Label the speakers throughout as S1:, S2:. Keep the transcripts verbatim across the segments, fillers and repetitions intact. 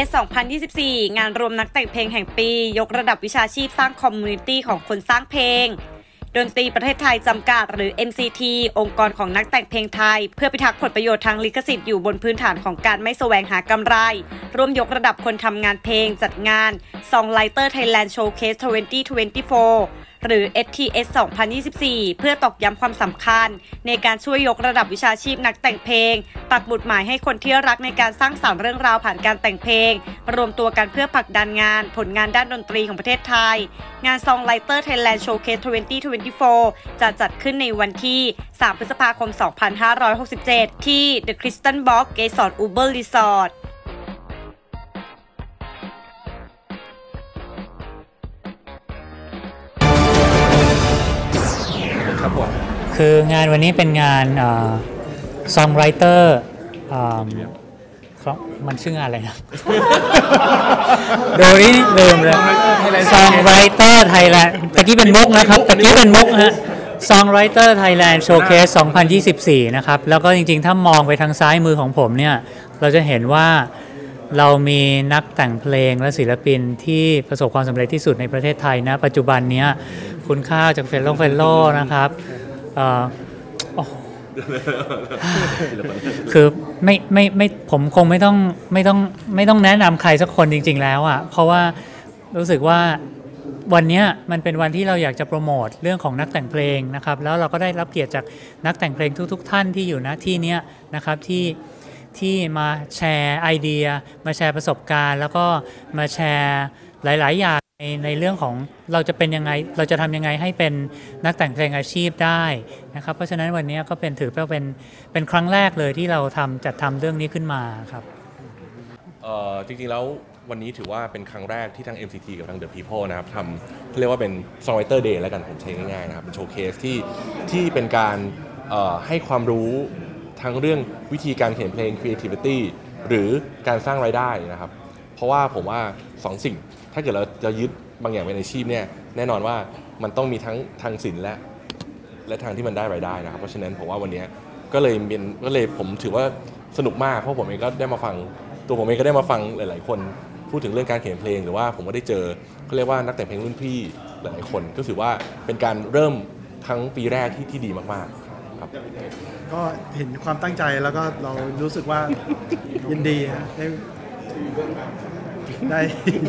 S1: เอส สองพันยี่สิบสี่ งานรวมนักแต่งเพลงแห่งปียกระดับวิชาชีพสร้างคอมมูนิตี้ของคนสร้างเพลงดนตรีประเทศไทยจำกัดหรือ เอ็ม ซี ที องค์กรของนักแต่งเพลงไทยเพื่อพิทักษ์ผลประโยชน์ทางลิขสิทธิ์อยู่บนพื้นฐานของการไม่แสวงหากำไรร่วมยกระดับคนทำงานเพลงจัดงาน Songwriter Thailand Showcase สองพันยี่สิบสี่หรือ เอส ที เอส สองพันยี่สิบสี่ เพื่อตอกย้ำความสำคัญในการช่วยยกระดับวิชาชีพนักแต่งเพลงปักหมุดหมายให้คนที่รักในการสร้างสรรค์เรื่องราวผ่านการแต่งเพลงรวมตัวกันเพื่อผลักดันงานผลงานด้านดนตรีของประเทศไทยงาน Songwriter Thailand Showcase สองพันยี่สิบสี่จะจัดขึ้นในวันที่สามพฤษภาคมสองพันห้าร้อยหกสิบเจ็ดที่ The Crystal Box เกสรอูเบอร์รีสอร์ท
S2: คืองานวันนี้เป็นงานซองไรเตอร์มันชื่องานอะไรนะเดี๋ยวนี้ลืมเลยซองไรเตอร์ไทยแลนด์ตะกี้เป็นมุกนะครับตะกี้เป็นมุกฮะซองไรเตอร์ไทยแลนด์โชว์เคสสองพันยี่สิบสี่นะครับแล้วก็จริงๆถ้ามองไปทางซ้ายมือของผมเนี่ยเราจะเห็นว่าเรามีนักแต่งเพลงและศิลปินที่ประสบความสำเร็จที่สุดในประเทศไทยนะปัจจุบันนี้คุณค่าจากเฟลโลเฟลโลนะครับคือไม่ไม่ไม่ผมคงไม่ต้องไม่ต้องไม่ต้องแนะนำใครสักคนจริงๆแล้วอ่ะเพราะว่ารู้สึกว่าวันนี้มันเป็นวันที่เราอยากจะโปรโมทเรื่องของนักแต่งเพลงนะครับแล้วเราก็ได้รับเกียรติจากนักแต่งเพลงทุกๆท่านที่อยู่ณที่นี้นะครับที่ที่มาแชร์ไอเดียมาแชร์ประสบการณ์แล้วก็มาแชร์หลายๆอย่างในในเรื่องของเราจะเป็นยังไงเราจะทำยังไงให้เป็นนักแต่งเพลงอาชีพได้นะครับเพราะฉะนั้นวันนี้ก็เป็นถือว่าเป็นเป็นครั้งแรกเลยที่เราทำจัดทำเรื่องนี้ขึ้นมาครับ
S3: เอ่อจริงๆแล้ววันนี้ถือว่าเป็นครั้งแรกที่ทาง เอ็ม ซี ที กับทาง The People นะครับทำเรียกว่าเป็น Songwriter Day แล้วกันผมใช้ง่ายๆนะครับเป็นโชว์เคสที่ที่เป็นการให้ความรู้ทั้งเรื่องวิธีการเขียนเพลง creativity หรือการสร้างรายได้นะครับเพราะว่าผมว่าสองสิ่งถ้าเกิดเราจะยึดบางอย่างเป็นอาชีพเนี่ยแน่นอนว่ามันต้องมีทั้งทางศิลป์และและทางที่มันได้รายได้นะครับเพราะฉะนั้นผมว่าวันนี้ก็เลยเป็นก็เลยผมถือว่าสนุกมากเพราะผมเองก็ได้มาฟังตัวผมเองก็ได้มาฟังหลายๆคนพูดถึงเรื่องการเขียนเพลงหรือว่าผมก็ได้เจอเขาเรียกว่านักแต่งเพลงรุ่นพี่หลายๆคนก็ถือว่าเป็นการเริ่มทั้งปีแรกที่ที่ดีมากๆครับ
S4: ก็เห็นความตั้งใจแล้วก็เรารู้สึกว่ายินดีได้ได้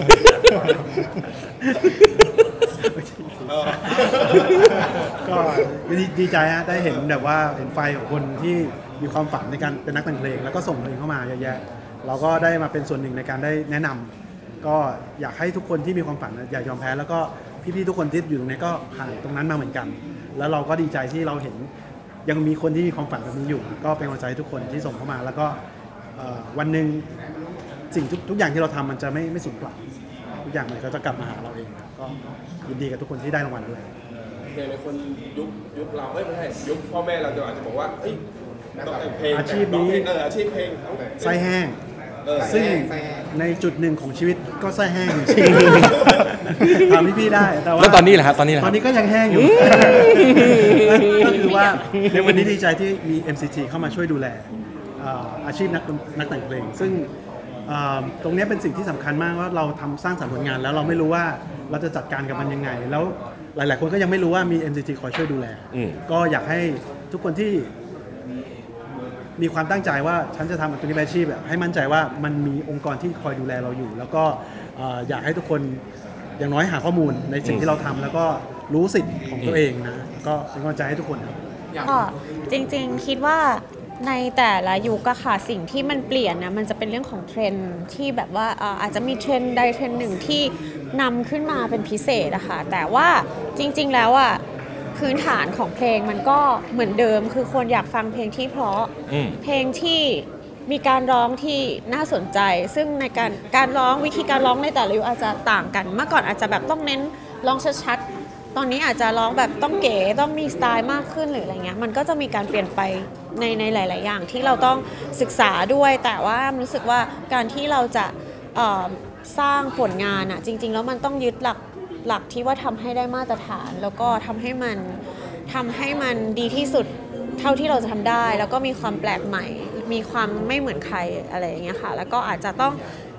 S4: ก็ดีใจฮะได้เห็นแบบว่าเห็นไฟของคนที่มีความฝันในการเป็นนักแต่งเพลงแล้วก็ส่งเพลงเข้ามาเยอะแยะเราก็ได้มาเป็นส่วนหนึ่งในการได้แนะนำก็อยากให้ทุกคนที่มีความฝันอย่ายอมแพ้แล้วก็พี่ๆทุกคนที่อยู่ตรงนี้ก็ผ่านตรงนั้นมาเหมือนกันแล้วเราก็ดีใจที่เราเห็นยังมีคนที่มีความฝันแบบนี้อยู่ก็เป็นกำลังใจให้ทุกคนที่ส่งเข้ามาแล้วก็วันหนึ่งสิ่งทุกทุกอย่างที่เราทำมันจะไม่ไม่สูญเปล่าทุกอย่างมันก็จะกลับมาหาเราเองก็ยินดีกับทุกคนที่ได้รางวัลด้วย
S5: หลายคนยุคยุคเราไม่ใช่ยุคพ่อแม่เราจะอาจจะบอกว่าเฮ้ยต้องแต่งเพลง
S4: อาชีพนี้
S5: เอออาชีพเพลง
S4: ไส้แห้งซึ่งในจุดหนึ่งของชีวิตก็ไส้แห้งจริงถามพี่ๆได้แต่ว่า
S3: ตอนนี้แหละครับตอนนี้แหละ
S4: ตอนนี้ก็ยังแห้งอยู่ก็คือว่าในวันนี้ดีใจที่มี เอ็ม ซี ที เข้ามาช่วยดูแลอาชีพนักนักแต่งเพลงซึ่งตรงนี้เป็นสิ่งที่สำคัญมากว่าเราทำสร้างสรรค์ผลงานแล้วเราไม่รู้ว่าเราจะจัดการกับมันยังไงแล้วหลายๆคนก็ยังไม่รู้ว่ามี เอ็ม ซี ที คอยช่วยดูแลก็อยากให้ทุกคนที่มีความตั้งใจว่าฉันจะทำตรงนี้เป็นอาชีพให้มั่นใจว่ามันมีองค์กรที่คอยดูแลเราอยู่แล้วก็อยากให้ทุกคนอย่างน้อยหาข้อมูลในสิ่งที่เราทำแล้วก็รู้สิทธิ์ของตัวเองนะก็เป็นกำลังใจให้ทุกคนครับ
S1: ก็จริงๆคิดว่าในแต่ละยุคอะค่ะสิ่งที่มันเปลี่ยนนะมันจะเป็นเรื่องของเทรนด์ที่แบบว่าอาจจะมีเทรนด์ใดเทรนด์หนึ่งที่นำขึ้นมาเป็นพิเศษอะค่ะแต่ว่าจริงๆแล้วอะพื้นฐานของเพลงมันก็เหมือนเดิมคือคนอยากฟังเพลงที่เพราะเพลงที่มีการร้องที่น่าสนใจซึ่งในการการร้องวิธีการร้องในแต่ละยุคอาจจะต่างกันเมื่อก่อนอาจจะแบบต้องเน้นร้องชัดๆตอนนี้อาจจะร้องแบบต้องเก๋ต้องมีสไตล์มากขึ้นหรืออะไรเงี้ยมันก็จะมีการเปลี่ยนไปในในหลายๆอย่างที่เราต้องศึกษาด้วยแต่ว่ารู้สึกว่าการที่เราจะสร้างผลงานอะจริงๆแล้วมันต้องยึดหลักหลักที่ว่าทำให้ได้มาตรฐานแล้วก็ทำให้มันทำให้มันดีที่สุดเท่าที่เราจะทำได้แล้วก็มีความแปลกใหม่มีความไม่เหมือนใครอะไรอย่างเงี้ยค่ะแล้วก็อาจจะต้อง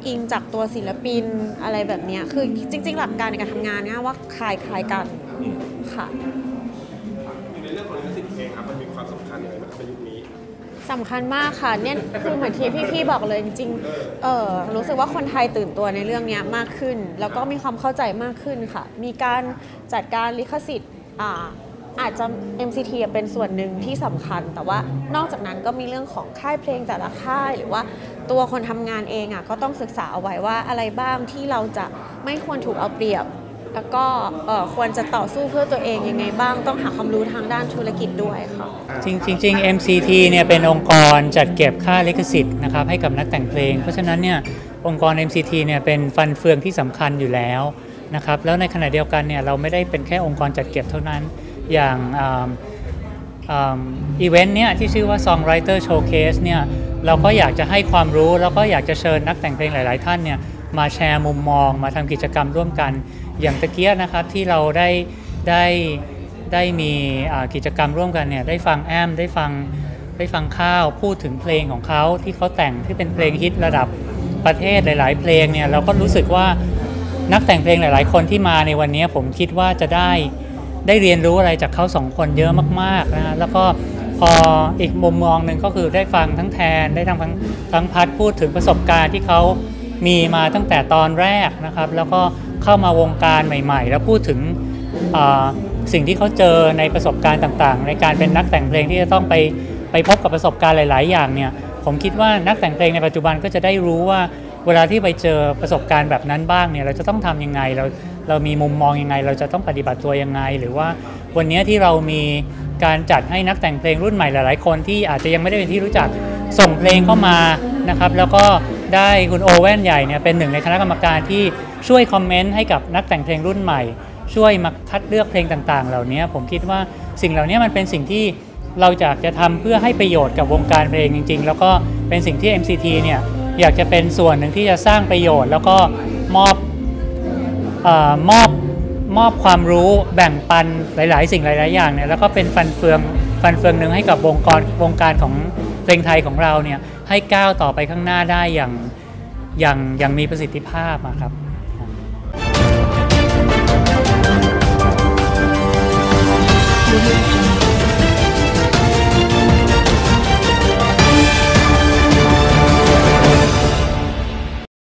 S1: อิงจากตัวศิลปินอะไรแบบเนี้ยคือจริง ๆ หลักการในการทำงานเนี่ยว่าคล้ายคล้ายกันค่ะ
S5: ในเรื่องของลิขสิทธิ์เพลงครับมันมีความสำคัญยังไงบ้างครับในยุคนี้
S1: สำคัญมากค่ะเนี่ยคือเหมือนที่พี่ๆบอกเลยจริงๆเออรู้สึกว่าคนไทยตื่นตัวในเรื่องนี้มากขึ้น แล้วก็มีความเข้าใจมากขึ้นค่ะมีการจัดการลิขสิทธิ์อ่าอาจจะ เอ็ม ซี ที เป็นส่วนหนึ่งที่สำคัญ แต่ว่านอกจากนั้นก็มีเรื่องของค่ายเพลงแต่ละค่ายหรือว่าตัวคนทำงานเองอ่ะก็ต้องศึกษาเอาไว้ว่าอะไรบ้างที่เราจะไม่ควรถูกเอาเปรียบแล้วก็ควรจะต่อสู้เพื่อตัวเองยังไงบ้างต้องหาความรู้ทางด้านธุรกิจด้วยค่ะ
S2: จริงจริง เอ็ม ซี ที เนี่ยเป็นองค์กรจัดเก็บค่าลิขสิทธิ์นะครับให้กับนักแต่งเพลงเพราะฉะนั้นเนี่ยองค์กร เอ็ม ซี ที เนี่ยเป็นฟันเฟืองที่สำคัญอยู่แล้วนะครับแล้วในขณะเดียวกันเนี่ยเราไม่ได้เป็นแค่องค์กรจัดเก็บเท่านั้นอย่างอีเวนต์เนี่ยที่ชื่อว่า Songwriter Showcase เนี่ยเราก็อยากจะให้ความรู้แล้วก็อยากจะเชิญนักแต่งเพลงหลายๆท่านเนี่ยมาแชร์มุมมองมาทำกิจกรรมร่วมกันอย่างตะเกียนะครับที่เราได้ได้ได้มีกิจกรรมร่วมกันเนี่ยได้ฟังแอมได้ฟังได้ฟังข้าวพูดถึงเพลงของเขาที่เขาแต่งที่เป็นเพลงฮิตระดับประเทศหลายๆเพลงเนี่ยเราก็รู้สึกว่านักแต่งเพลงหลายๆคนที่มาในวันนี้ผมคิดว่าจะได้ได้เรียนรู้อะไรจากเขาสองคนเยอะมากๆนะฮะแล้วก็พออีกมุมมองหนึ่งก็คือได้ฟังทั้งแทนได้ทั้งทั้งพัดพูดถึงประสบการณ์ที่เขามีมาตั้งแต่ตอนแรกนะครับแล้วก็เข้ามาวงการใหม่ๆแล้วพูดถึงสิ่งที่เขาเจอในประสบการณ์ต่างๆในการเป็นนักแต่งเพลงที่จะต้องไปไปพบกับประสบการณ์หลายๆอย่างเนี่ยผมคิดว่านักแต่งเพลงในปัจจุบันก็จะได้รู้ว่าเวลาที่ไปเจอประสบการณ์แบบนั้นบ้างเนี่ยเราจะต้องทำยังไงเราเรามีมุมมองยังไงเราจะต้องปฏิบัติตัวยังไงหรือว่าวันนี้ที่เรามีการจัดให้นักแต่งเพลงรุ่นใหม่หลายๆคนที่อาจจะยังไม่ได้เป็นที่รู้จักส่งเพลงเข้ามานะครับแล้วก็ได้คุณโอแว่นใหญ่เนี่ยเป็นหนึ่งในคณะกรรมการที่ช่วยคอมเมนต์ให้กับนักแต่งเพลงรุ่นใหม่ช่วยมาคัดเลือกเพลงต่างๆเหล่านี้ผมคิดว่าสิ่งเหล่านี้มันเป็นสิ่งที่เราอยากจะทำเพื่อให้ประโยชน์กับวงการเพลงจริงๆแล้วก็เป็นสิ่งที่ เอ็ม ซี ที เนี่ยอยากจะเป็นส่วนหนึ่งที่จะสร้างประโยชน์แล้วก็มอบเอ่อมอบมอบความรู้แบ่งปันหลายๆสิ่งหลายๆอย่างเนี่ยแล้วก็เป็นฟันเฟืองฟันเฟืองหนึ่งให้กับวงการวงการของเพลงไทยของเราเนี่ยให้ก้าวต่อไปข้างหน้าได้อย่างอย่างอย่างมีประสิทธิภาพครับ